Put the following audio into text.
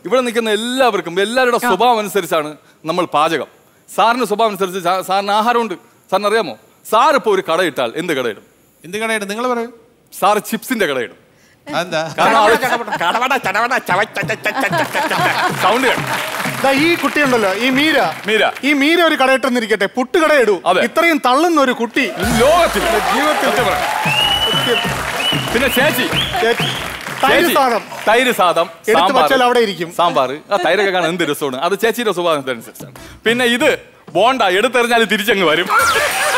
ഇവിടെ നിൽക്കുന്ന എല്ലാവർക്കും എല്ലാവരുടെ സ്വഭാവം അനുസരിച്ചാണ് നമ്മൾ പാചകം. സാറിന്റെ സ്വഭാവം അനുസരിച്ച് സാറിന് ആഹാരമുണ്ട്. സാറിന് അറിയാമോ, സാർ ഇപ്പോൾ ഒരു കടയിട്ടാൽ എന്ത് കടയിടും? എന്ത് കടയിടും നിങ്ങൾ പറയൂ. സാറ് ചിപ്സിന്റെ കടയിടും. സൗണ്ട് ഈ കുട്ടിയുണ്ടല്ലോ, ഈ മീര ഒരു കടയിട്ടെന്നിരിക്കട്ടെ, പുട്ട് കടയിടൂ. ഇത്രയും തള്ളുന്ന ഒരു കുട്ടി ലോകത്തിൽ ജീവിതത്തിൽ. പിന്നെ ചേച്ചി തൈര് സാദം അവിടെ ഇരിക്കും. സാമ്പാർ, ആ തൈരൊക്കെ കാണാൻ എന്ത് രസമാണ്. അത് ചേച്ചിയുടെ സ്വഭാവം അനുസരിച്ചാണ്. പിന്നെ ഇത് ബോണ്ട, എടുത്തെറിഞ്ഞാൽ തിരിച്ചങ്ങ് വരും.